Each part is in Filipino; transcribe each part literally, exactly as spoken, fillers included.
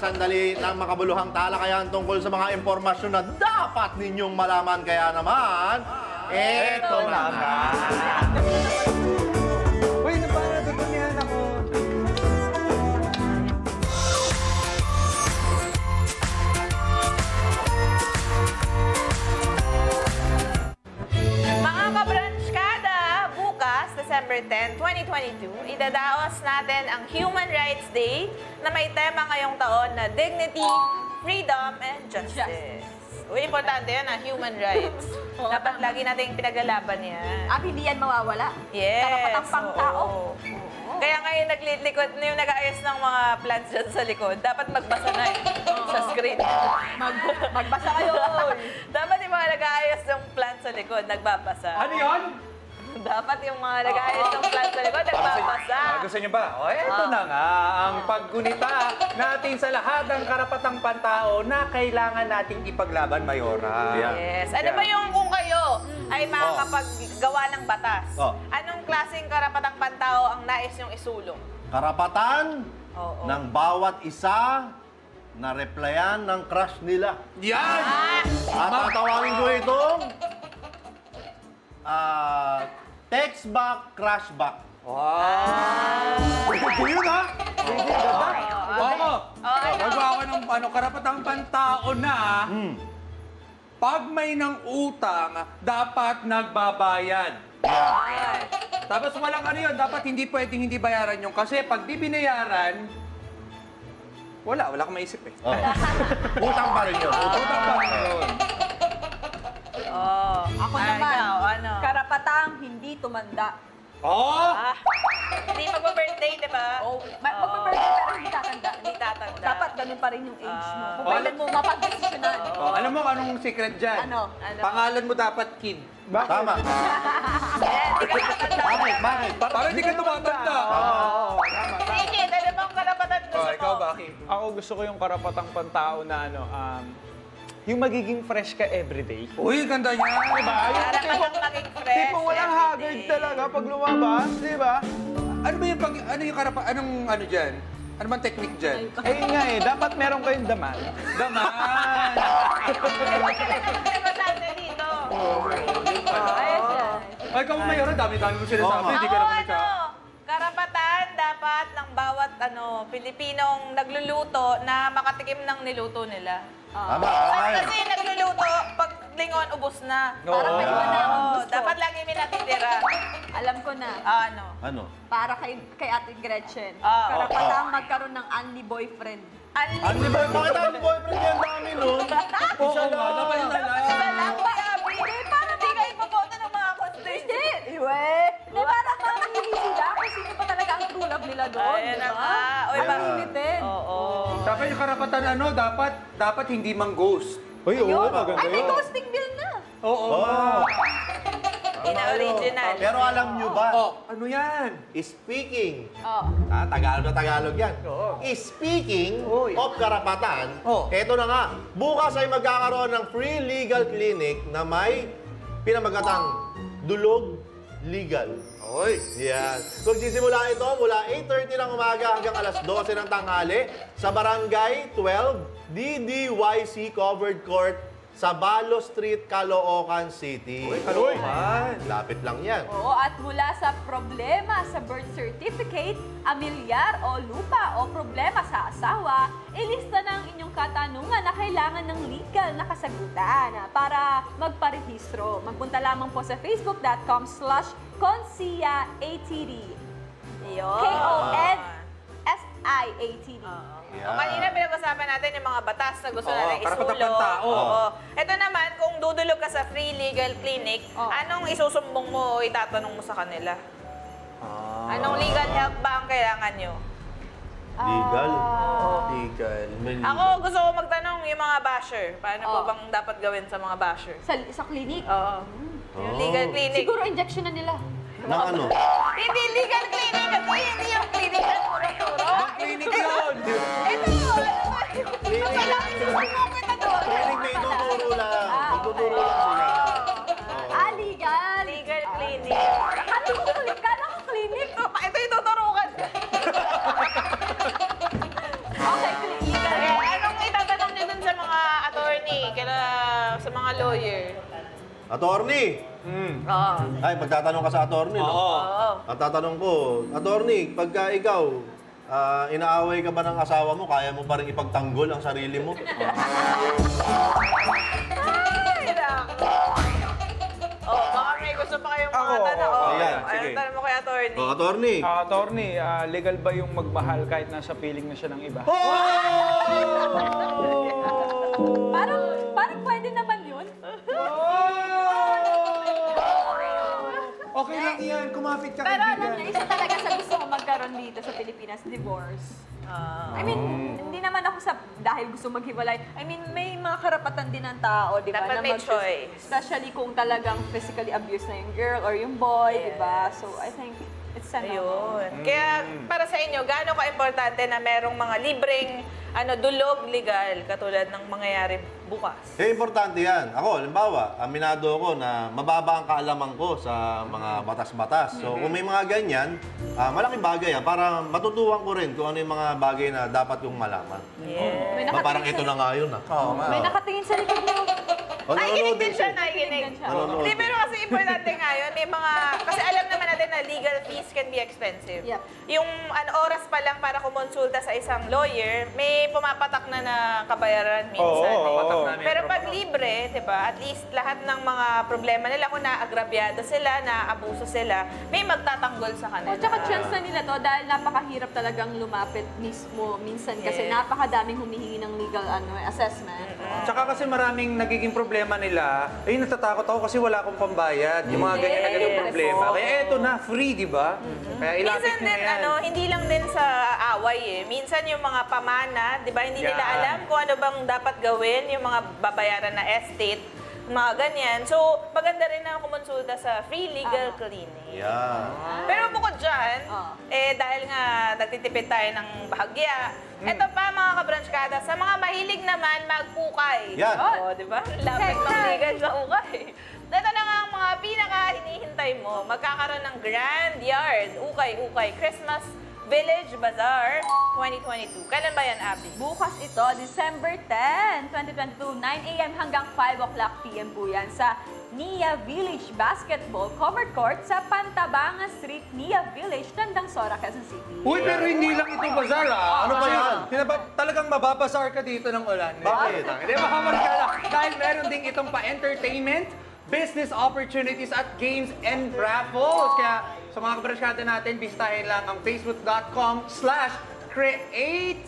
sandali ng makabuluhang talakayan tungkol sa mga impormasyon na dapat ninyong malaman. Kaya naman, eto na nga. Uy, na para natutunan ako. Mga kabranchkada, bukas, December tenth, twenty twenty-two, idadaos natin ang Human Rights Day na may tema ngayong taon na Dignity, Freedom, and Justice. Uy, importante yan, ah, human rights. Dapat lagi nating pinaglalaban yan. At hindi yan mawawala. Yes. Karapatang pangtao. Oo. Kaya ngayon naglikod, yung nag-aayos ng mga plants dyan sa likod, dapat magbasa na yun sa screen. Mag, magbasa kayo. Dapat yung mga nag-aayos ng plants sa likod, nagbabasa. Ano yun? Dapat yung mga nag-aayos ng plants sa likod, nagbabasa. Ah, gusto niyo ba? O, eto na nga ang paggunita natin sa lahat ng karapatang pantao na kailangan nating ipaglaban, Mayora. Yes. Ano ba yung kung kayo ay makakapaggawa ng batas? Oh. Anong klaseng karapatang pantao ang nais yung isulong? Karapatan Oo. ng bawat isa na replyan ng crush nila. Yan! At tatawagin ko itong ah, text back, crush back. Wow! Pwede yun, ha? Pwede, ganda. Oo. Okay. Magawa ko ng ano, karapatang pantao na Hmm. pag may nang utang, dapat nagbabayad. Tapos walang ano yun, dapat hindi pwedeng hindi bayaran yun. Kasi pag di binayaran, wala, wala akong maisip eh. Oh. Utang pa rin yun. Utang Utang pa rin yun. Oh. Ako Ah, naman, ikaw, ano? karapatang hindi tumanda. Oh! Ah, hindi magpa-birthday, di ba? Oh, ma- Oo. magpa-birthday pero hindi tatanda. Hindi tatanda. Dapat ganun pa rin yung age mo. Kung Ah. kailan mo mapag-desisyonan. Oh, alam mo anong secret dyan? Ano? Ano? Pangalan mo dapat Kid. Tama. Eh, hindi ka tatanda. Bakit? Bakit? Para hindi ka tumatanda. Sige, ano bang karapatan gusto Oh, mo? ikaw ba, Kim? Ako gusto ko yung karapatang pantao na ano, um, yung magiging fresh ka everyday. Uy, ganda niya. Diba? Yung Karapatang maging fresh. tipong walang haggard everyday. talaga pag lumabas, di ba? Ano ba yung pag, ano yung karapa, anong ano dyan? Ano bang technique dyan? Eh nga eh, dapat meron kayong daman. Daman! Negosante dito. Ayos yan. Ay, ikaw Mayora, dami-dami mo sinasabi. Oo. Hindi Ako ka naman ano, karapatan dapat ng bawat ano Pilipinong nagluluto na makatikim ng niluto nila. Tama. Ay, Ay. kasi nagluluto, pag lingon, ubos na. Para kay Oo. Juana ang Oo, gusto. dapat lagi may natitira. Alam ko na. Ah, ano? Ano? Para kay, kay Ate Gretchen. Ah. Karapatang magkaroon ng only boyfriend. Unli- Ano ba? Bakit ang boyfriend yan dami nun? Oo nga, dapat yun na lang. Isa lang, Gabi. Eh, para di kayo ipaboto ng mga contest. Hindi! Iwe! Hindi, parang mamili sila kung sino pa talaga ang true love nila doon. Ayan na diba? nga. Oy, ba- Unlimited. Oo. Dapat yung karapatan ano, dapat dapat hindi mang-ghost. Uy, oo, Yun. maganda Ay, may yun. ghosting bill na. Oo. Oh. Hindi na original. Pero alam nyo ba, Oh, ano yan? speaking, Oh. ah, Tagalog na Tagalog yan. Oo. Speaking Uy. of karapatan, Oh. eto na nga, bukas ay magkakaroon ng free legal clinic na may pinamagatang Dulog Legal. Oy. Yan. Magsisimula ito mula eight thirty ng umaga hanggang alas twelve ng tanghali sa Barangay twelve D D Y C Covered Court sa Balo Street, Caloocan City. Uy, Caloocan. Lapit lang yan. Oo, at mula sa problema sa birth certificate, amilyar o lupa o problema sa asawa, ilista na ang inyong katanungan na kailangan ng legal na kasagutan para magparehistro. Magpunta lamang po sa facebook.com slash consiaatd. Yun. K O N S I A T D. Yeah. O, kanina pinag-usapan natin yung mga batas na gusto Oo, natin karapatang isulong. pantao. Oo. Ito naman, kung dudulog ka sa free legal clinic, Oo. anong isusumbong mo o itatanong mo sa kanila? Ah. Anong legal help ba ang kailangan nyo? Legal. Legal. Ako, gusto ko magtanong yung mga basher. Paano po Oo. bang dapat gawin sa mga basher? Sa, sa clinic. Oo. Yung Oh. legal clinic. Siguro injection na nila. Ng ano? Hindi legal clinic kasi hindi yung clinic na turo-turo. Clinic yun! Ito, ano ba? Kapalaki susumbong kita doon. Clinic na ituturo lang. Ah, Ituturo lang sila. Ah, legal. Legal clinic. Ano ko clinic? Kala ko clinic. Ito yung tuturukan. Okay, clinic. Legal Attorney! Oo. Ay, magtatanong ka sa attorney, no? Oo. Oo. Ang tatanong ko, attorney, pagka ikaw, ah, inaaway ka ba ng asawa mo, kaya mo pa rin ipagtanggol ang sarili mo? Ay, naku. Oh, baka may gusto pa kayong mga Ako, tanong. oo. Oh, Ayan, ano sige. tanong mo kay attorney? O, attorney. Ah, attorney, ah, legal ba yung magmahal kahit nasa feeling na siya ng iba? Parang, parang pwede naman yun. Okay lang yan, kumapit ka Pero alam kaibigan. niyo, isa talaga sa gusto ko magkaroon dito sa Pilipinas, divorce. Ah. I mean, hindi naman ako sa dahil gusto maghiwalay. I mean, may mga karapatan din ng tao, di ba? Dapat may mag- choice. Especially kung talagang physically abused na yung girl or yung boy, di ba? So, I think it's a no. Ayun. Kaya para sa inyo, gaano ka-importante na merong mga libreng ano, dulog legal katulad ng mangyayari bukas? Eh, importante yan. Ako, halimbawa, aminado ako na mababa ang kaalaman ko sa mga batas-batas. So, kung may mga ganyan, ah, malaking bagay yan para matutuwan ko rin kung ano yung mga bagay na dapat kong malaman. Yeah. May Ah, parang nakatingin ito sa- na nga yun, ah. Oo, nga. May nakatingin sa likod mo. O, Nakikinig nanonood din siya, siya. nakikinig. Nakikinig siya. Nanonood Hindi, din. pero kasi importante nga yun, may mga, kasi alam naman natin na legal fees can be expensive. Yep. Yung ano, oras pa lang para kumonsulta sa isang lawyer, may pumapatak na na kabayaran minsan. Oo, eh. Patak namin Pero yung pag promo. libre, di ba, at least lahat ng mga problema nila, kung naagrabyado sila, naabuso sila, may magtatanggol sa kanila. At saka chance na nila to dahil napakahirap talagang lumapit mismo minsan kasi Yes. napakadaming humihingi ng legal ano assessment. Tsaka kasi maraming nagiging problema nila, ay natatakot ako kasi wala akong pambayad. Yung mga ganyan na ganyan Yes. problema. Kaya eto na, free, di ba? Kaya ilapit Minsan nyo na din, yan. ano, hindi lang din sa away eh. Minsan yung mga pamana, di ba, hindi nila Yan. alam kung ano bang dapat gawin, yung mga babayaran na estate, mga ganyan. So, maganda rin na kumonsulta sa free legal clinic. Yeah. Pero bukod dyan, Ah. eh dahil nga nagtitipid tayo ng bahagya, eto pa mga kabranchkada, sa mga mahilig naman magkukay. Yan. Oh, di ba? Lapit ng legal sa ukay. Ito na nga ang mga pinaka-hinihintay mo. Magkakaroon ng Grand Yard, Ukay-Ukay Christmas Village Bazaar twenty twenty-two. Kailan ba yan, Abby? Bukas ito, December tenth, twenty twenty-two, nine a m hanggang five o'clock p m po yan sa Nia Village Basketball Covered Court sa Pantabangan Street, Nia Village, Tandangsora, Quezon City. Uy, pero hindi lang ito bazaar, ah. Ano pa yan? Tinaba- talagang mababasar ka dito ng ulan. Bakit? Hindi, makamar ka lang. Dahil meron ding itong pa-entertainment, business opportunities at games and raffles. Kaya sa mga kabarashkada natin, bisitahin lang ang facebook.com slash create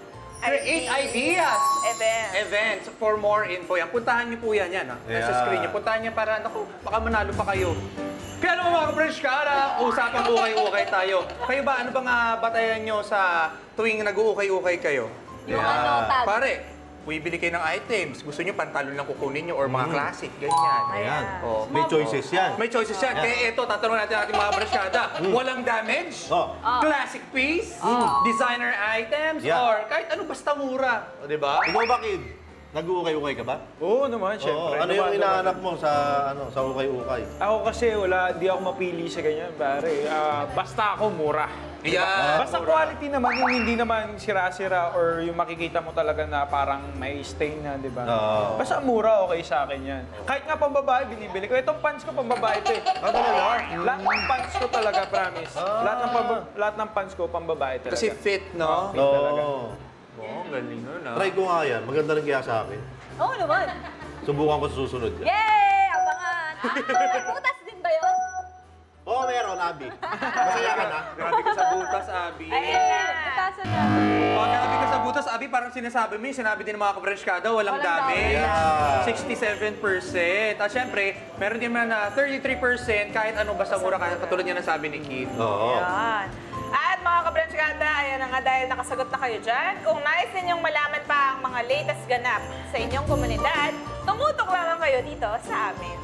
create ideas Event. events for more info. Yan, puntahan niyo po yan. Yan, ah. Nasa Yeah. screen niyo. Puntahan niyo para, naku, baka manalo pa kayo. Kaya naman mga kabarashkada, usapang ukay-ukay tayo. Kayo ba, ano bang uh, batayan niyo sa tuwing nag-uukay-ukay kayo? Yung Yeah. ano, tag. Pare, bibili kayo ng items. Gusto niyo pantalon lang kukunin niyo or mga classic, ganyan. Ayan. Oh. May choices yan. May choices yan. Kaya ito, tatanungin natin ating mga kabarashkada. Walang damage, Oh. classic piece, designer items, Yeah. or kahit ano basta mura. O, di ba? Ikaw ba, kid? Nag-uukay-ukay ka ba? Oo naman, Oo. syempre. Ano yung Naman, hinahanap naman. mo sa ano sa ukay-ukay? Ako kasi wala, di ako mapili sa ganyan, pare. Ah, basta ako mura. Yeah. Basta quality naman, yung hindi naman sira-sira or yung makikita mo talaga na parang may stain na, di ba? Oo. Basta mura, okay sa akin yan. Kahit nga pambabae, binibili ko. Itong pants ko, pambabae ito eh. Ah, talaga? Lahat ng pants ko talaga, promise. Lahat ng pamba- lahat ng pants ko, pambabae talaga. Kasi fit, no? Fit talaga. Oo. Oo, galing nun, ah. Try ko nga yan. Maganda rin kaya sa akin. Oo naman. Subukan ko sa susunod yan. Yay! Abangan! Ah, may butas din ba yun? Oo, meron, Abi. Masaya ka na? Grabe ka sa butas, Abi. Ayan na. Butasan na. Pag grabe ka sa butas, Abi, parang sinasabi mo, yung sinabi din ng mga kabarashkada, walang, Walang damage. damage. sixty-seven percent. At syempre, meron din naman na thirty-three percent kahit anong basta mura, kaya katulad niya nasabi ni Keith. Oo. Yan. At mga kabranchkada, ayan na nga dahil nakasagot na kayo dyan. Kung nais ninyong malaman pa ang mga latest ganap sa inyong komunidad, tumutok lamang kayo dito sa amin.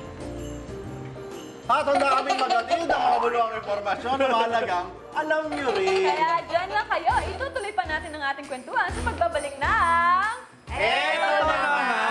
At handa kaming magatid ang mga buluang informasyon na mahalagang alam nyo rin. Kaya dyan lang kayo. Itutuloy pa natin ang ating kwentuhan sa pagbabalik ng... Eto na naman!